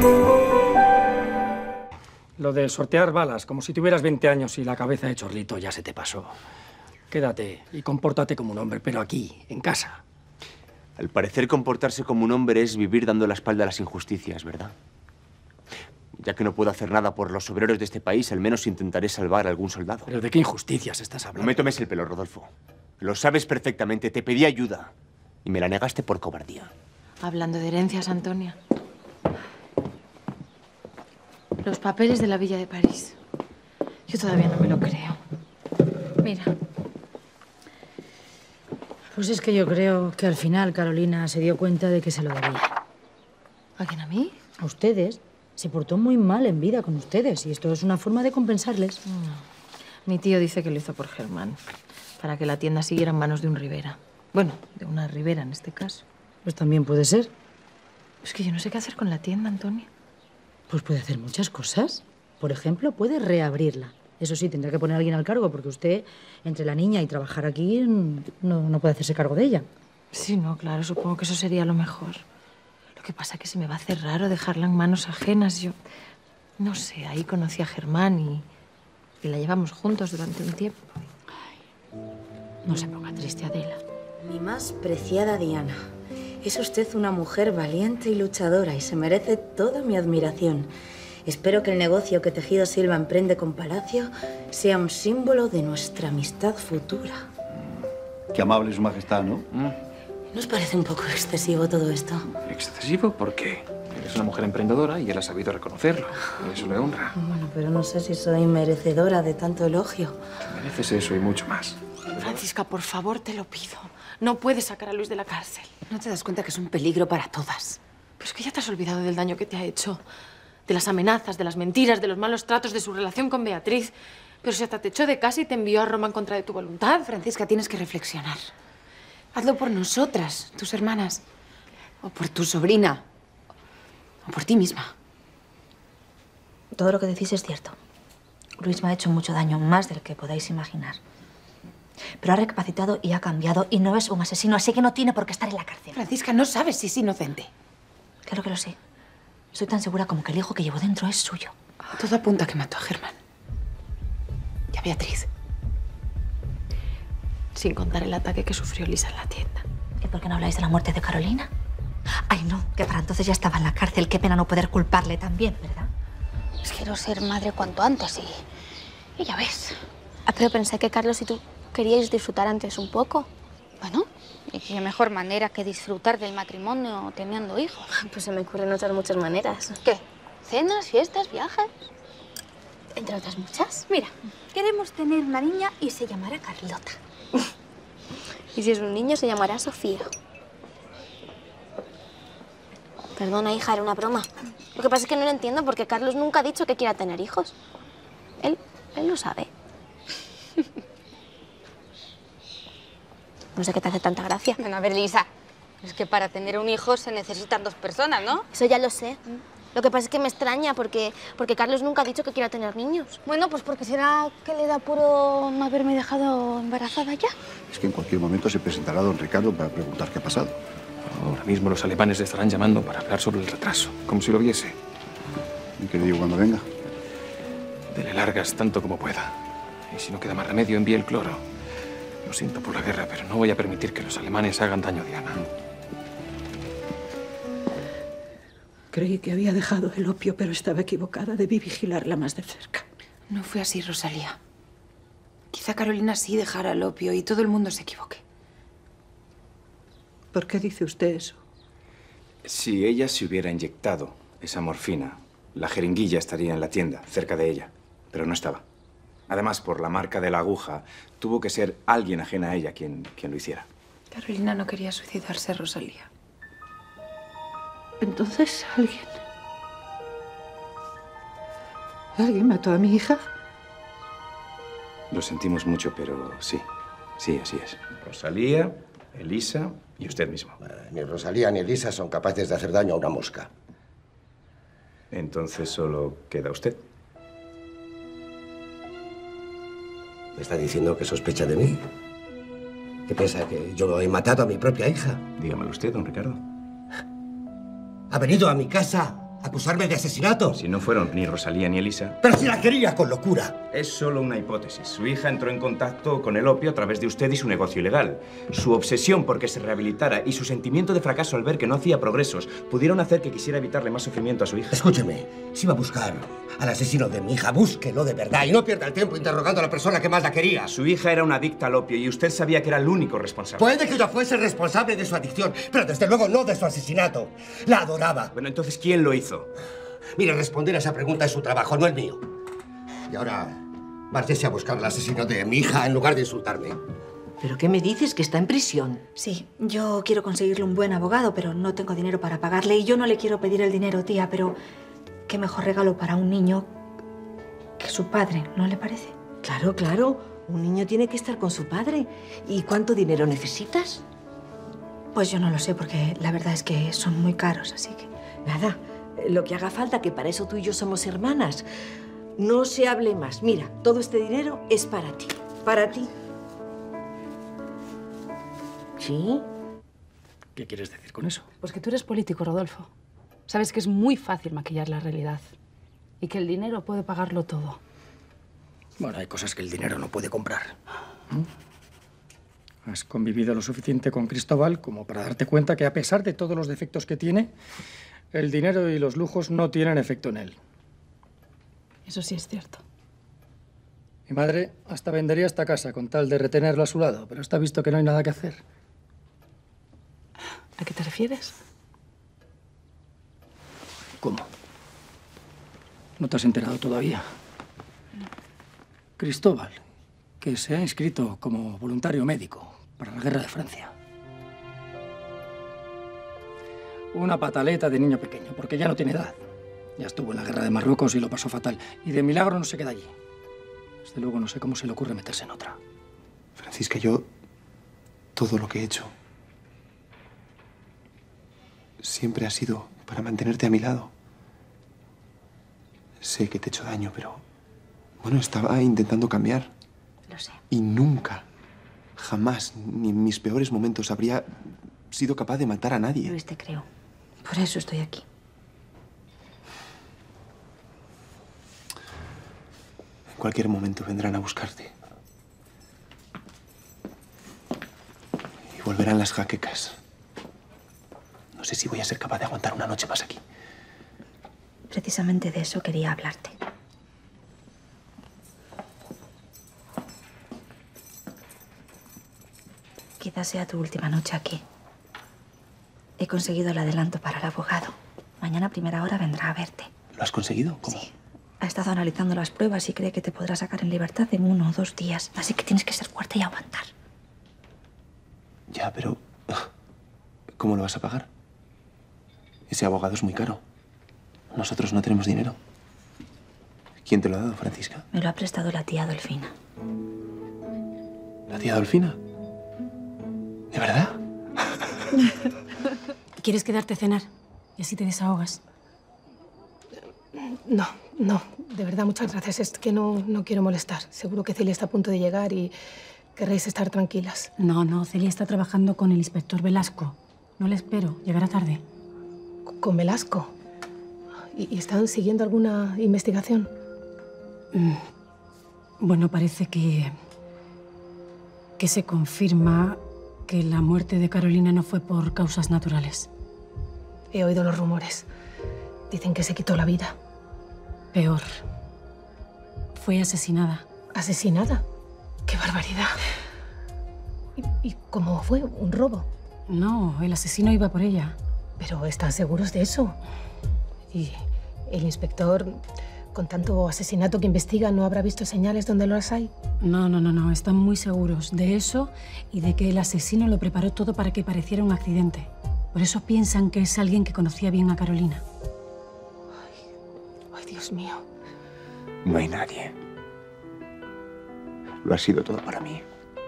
Lo de sortear balas, como si tuvieras 20 años y la cabeza de chorlito, ya se te pasó. Quédate y compórtate como un hombre, pero aquí, en casa. Al parecer, comportarse como un hombre es vivir dando la espalda a las injusticias, ¿verdad? Ya que no puedo hacer nada por los obreros de este país, al menos intentaré salvar a algún soldado. ¿Pero de qué injusticias estás hablando? No me tomes el pelo, Rodolfo. Lo sabes perfectamente. Te pedí ayuda y me la negaste por cobardía. Hablando de herencias, Antonia. Los papeles de la Villa de París. Yo todavía no me lo creo. Mira. Pues es que yo creo que al final Carolina se dio cuenta de que se lo debía. ¿A quién, a mí? A ustedes. Se portó muy mal en vida con ustedes y esto es una forma de compensarles. No. Mi tío dice que lo hizo por Germán, para que la tienda siguiera en manos de un Rivera. Bueno, de una Rivera en este caso. Pues también puede ser. Es que yo no sé qué hacer con la tienda, Antonia. Pues puede hacer muchas cosas. Por ejemplo, puede reabrirla. Eso sí, tendrá que poner a alguien al cargo, porque usted, entre la niña y trabajar aquí, no puede hacerse cargo de ella. Sí, no, claro, supongo que eso sería lo mejor. Lo que pasa es que se me va a hacer raro dejarla en manos ajenas. Yo, no sé, ahí conocí a Germán y la llevamos juntos durante un tiempo. Ay, no se ponga triste, Adela. Mi más preciada Diana, es usted una mujer valiente y luchadora y se merece toda mi admiración. Espero que el negocio que Tejido Silva emprende con Palacio sea un símbolo de nuestra amistad futura. Qué amable Su Majestad, ¿no? ¿No os parece un poco excesivo todo esto? ¿Excesivo? ¿Por qué? Eres una mujer emprendedora y él ha sabido reconocerlo. Y eso le honra. Bueno, pero no sé si soy merecedora de tanto elogio. Te mereces eso y mucho más. Francisca, por favor, te lo pido. No puedes sacar a Luis de la cárcel. ¿No te das cuenta que es un peligro para todas? Pero es que ya te has olvidado del daño que te ha hecho. De las amenazas, de las mentiras, de los malos tratos, de su relación con Beatriz. Pero si hasta te echó de casa y te envió a Roma en contra de tu voluntad. Francisca, tienes que reflexionar. Hazlo por nosotras, tus hermanas. O por tu sobrina. O por ti misma. Todo lo que decís es cierto. Luis me ha hecho mucho daño, más del que podáis imaginar. Pero ha recapacitado y ha cambiado y no es un asesino, así que no tiene por qué estar en la cárcel. Francisca, no sabes si es inocente. Claro que lo sé. Soy tan segura como que el hijo que llevo dentro es suyo. Todo apunta a que mató a Germán. Y a Beatriz. Sin contar el ataque que sufrió Lisa en la tienda. ¿Y por qué no habláis de la muerte de Carolina? Ay, no, que para entonces ya estaba en la cárcel. Qué pena no poder culparle también, ¿verdad? Pues quiero ser madre cuanto antes y ya ves. Pero pensé que Carlos y tú queríais disfrutar antes un poco. Bueno, y qué mejor manera que disfrutar del matrimonio teniendo hijos. Pues se me ocurren otras muchas maneras. ¿Qué? ¿Cenas, fiestas, viajes? Entre otras muchas. Mira, queremos tener una niña y se llamará Carlota. Y si es un niño, se llamará Sofía. Perdona, hija, era una broma. Lo que pasa es que no lo entiendo porque Carlos nunca ha dicho que quiera tener hijos. Él lo sabe. No sé qué te hace tanta gracia. Bueno, a ver, Lisa, es que para tener un hijo se necesitan dos personas, ¿no? Eso ya lo sé. Lo que pasa es que me extraña porque Carlos nunca ha dicho que quiera tener niños. Bueno, pues porque será que le da apuro no haberme dejado embarazada ya. Es que en cualquier momento se presentará don Ricardo para preguntar qué ha pasado. Ahora mismo los alemanes le estarán llamando para hablar sobre el retraso, como si lo viese. ¿Y qué le digo cuando venga? Dele largas tanto como pueda. Y si no queda más remedio, envíe el cloro. Lo siento por la guerra, pero no voy a permitir que los alemanes hagan daño a Diana. Creí que había dejado el opio, pero estaba equivocada. Debí vigilarla más de cerca. No fue así, Rosalía. Quizá Carolina sí dejara el opio y todo el mundo se equivoque. ¿Por qué dice usted eso? Si ella se hubiera inyectado esa morfina, la jeringuilla estaría en la tienda, cerca de ella, pero no estaba. Además, por la marca de la aguja, tuvo que ser alguien ajena a ella quien lo hiciera. Carolina no quería suicidarse, Rosalía. Entonces, ¿Alguien mató a mi hija? Lo sentimos mucho, pero sí, así es. Rosalía, Elisa y usted mismo. Ni Rosalía ni Elisa son capaces de hacer daño a una mosca. Entonces solo queda usted. ¿Me está diciendo que sospecha de mí? ¿Qué piensa, que yo he matado a mi propia hija? Dígamelo usted, don Ricardo. Ha venido a mi casa ¿Acusarme de asesinato? Si no fueron ni Rosalía ni Elisa. ¡Pero si la quería con locura! Es solo una hipótesis. Su hija entró en contacto con el opio a través de usted y su negocio ilegal. Su obsesión por que se rehabilitara y su sentimiento de fracaso al ver que no hacía progresos pudieron hacer que quisiera evitarle más sufrimiento a su hija. Escúcheme, si va a buscar al asesino de mi hija, búsquelo de verdad y no pierda el tiempo interrogando a la persona que más la quería. Su hija era una adicta al opio y usted sabía que era el único responsable. Puede que yo fuese responsable de su adicción, pero desde luego no de su asesinato. La adoraba. Bueno, entonces, ¿quién lo hizo? Mire, responder a esa pregunta es su trabajo, no el mío. Y ahora, márchese a buscar al asesino de mi hija en lugar de insultarme. ¿Pero qué me dices? ¿Que está en prisión? Sí, yo quiero conseguirle un buen abogado, pero no tengo dinero para pagarle. Y yo no le quiero pedir el dinero, tía, pero qué mejor regalo para un niño que su padre, ¿no le parece? Claro, claro. Un niño tiene que estar con su padre. ¿Y cuánto dinero necesitas? Pues yo no lo sé, porque la verdad es que son muy caros, así que... Nada. Lo que haga falta, que para eso tú y yo somos hermanas. No se hable más. Mira, todo este dinero es para ti. Para ti. ¿Sí? ¿Qué quieres decir con eso? Pues que tú eres político, Rodolfo. Sabes que es muy fácil maquillar la realidad. Y que el dinero puede pagarlo todo. Bueno, hay cosas que el dinero no puede comprar. Has convivido lo suficiente con Cristóbal como para darte cuenta que a pesar de todos los defectos que tiene, el dinero y los lujos no tienen efecto en él. Eso sí es cierto. Mi madre hasta vendería esta casa con tal de retenerlo a su lado, pero está visto que no hay nada que hacer. ¿A qué te refieres? ¿Cómo? ¿No te has enterado todavía? Cristóbal, que se ha inscrito como voluntario médico para la guerra de Francia. Una pataleta de niño pequeño, porque ya no tiene edad. Ya estuvo en la guerra de Marruecos y lo pasó fatal. Y de milagro no se queda allí. Desde luego no sé cómo se le ocurre meterse en otra. Francisca, yo... todo lo que he hecho... siempre ha sido para mantenerte a mi lado. Sé que te he hecho daño, pero... bueno, estaba intentando cambiar. Lo sé. Y nunca, jamás, ni en mis peores momentos habría sido capaz de matar a nadie. Luis, te creo. Por eso estoy aquí. En cualquier momento vendrán a buscarte. Y volverán las jaquecas. No sé si voy a ser capaz de aguantar una noche más aquí. Precisamente de eso quería hablarte. Quizás sea tu última noche aquí. He conseguido el adelanto para el abogado. Mañana a primera hora vendrá a verte. ¿Lo has conseguido? ¿Cómo? Sí. Ha estado analizando las pruebas y cree que te podrá sacar en libertad en 1 o 2 días. Así que tienes que ser fuerte y aguantar. Ya, pero... ¿cómo lo vas a pagar? Ese abogado es muy caro. Nosotros no tenemos dinero. ¿Quién te lo ha dado, Francisca? Me lo ha prestado la tía Dolfina. ¿La tía Dolfina? ¿De verdad? ¿Quieres quedarte a cenar? Y así te desahogas. No, de verdad, muchas gracias. Es que no quiero molestar. Seguro que Celia está a punto de llegar y querréis estar tranquilas. No, Celia está trabajando con el inspector Velasco. No le espero, llegará tarde. ¿Con Velasco? ¿Y están siguiendo alguna investigación? Bueno, parece que se confirma que la muerte de Carolina no fue por causas naturales. He oído los rumores. Dicen que se quitó la vida. Peor. Fue asesinada. ¿Asesinada? ¡Qué barbaridad! ¿Y cómo fue? ¿Un robo? No, el asesino iba por ella. ¿Pero están seguros de eso? ¿Y el inspector, con tanto asesinato que investiga, no habrá visto señales donde las hay? No, están muy seguros de eso y de que el asesino lo preparó todo para que pareciera un accidente. Por eso piensan que es alguien que conocía bien a Carolina. Ay, Dios mío. No hay nadie. Lo ha sido todo para mí.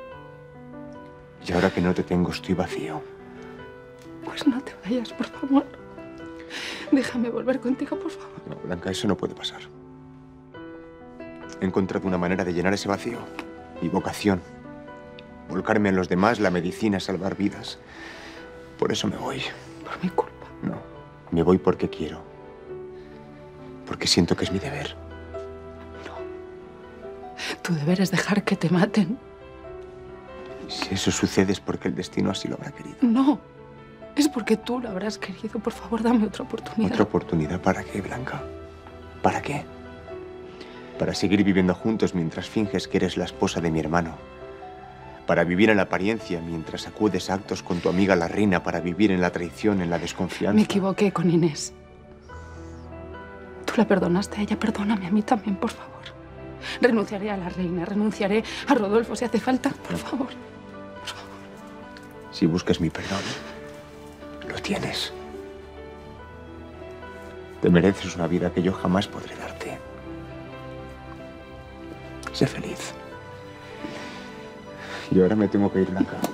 Y ahora que no te tengo, estoy vacío. Pues no te vayas, por favor. Déjame volver contigo, por favor. No, Blanca, eso no puede pasar. He encontrado una manera de llenar ese vacío. Mi vocación. Volcarme en los demás, la medicina, salvar vidas. Por eso me voy. ¿Por mi culpa? No. Me voy porque quiero. porque siento que es mi deber. Tu deber es dejar que te maten. Si eso sucede es porque el destino así lo habrá querido. No, es porque tú lo habrás querido. Por favor, dame otra oportunidad. ¿Otra oportunidad para qué, Blanca? ¿Para qué? Para seguir viviendo juntos mientras finges que eres la esposa de mi hermano. Para vivir en la apariencia mientras acudes a actos con tu amiga la reina. Para vivir en la traición, en la desconfianza. Me equivoqué con Inés. Tú la perdonaste a ella, perdóname a mí también, por favor. Renunciaré a la reina, renunciaré a Rodolfo si hace falta, por favor. Si buscas mi perdón, lo tienes. Te mereces una vida que yo jamás podré darte. Sé feliz. Y ahora me tengo que ir, Blanca.